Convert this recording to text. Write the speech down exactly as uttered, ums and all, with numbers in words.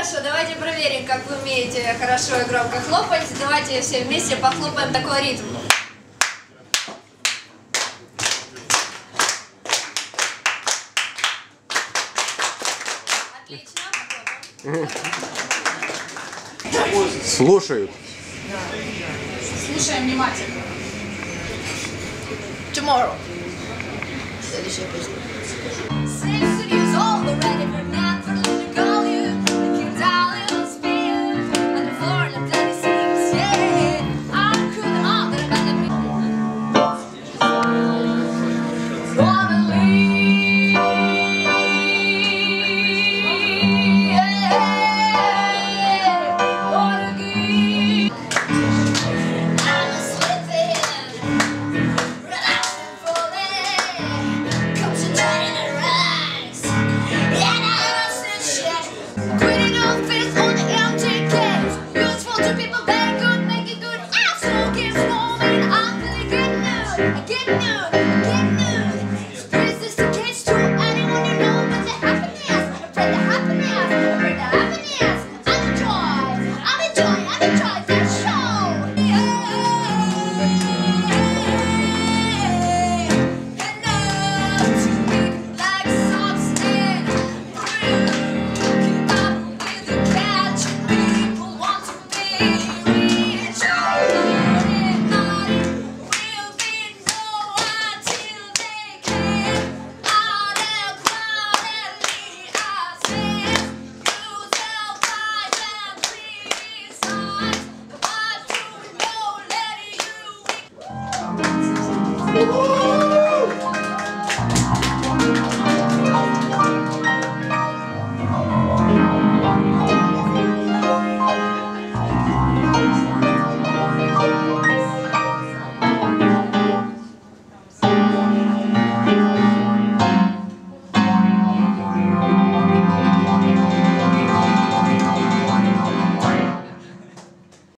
хорошо, давайте проверим, как вы умеете хорошо и громко хлопать. Давайте все вместе похлопаем такой ритм. Отлично. Слушают. Слушаем внимательно. Tomorrow. Следующая песня.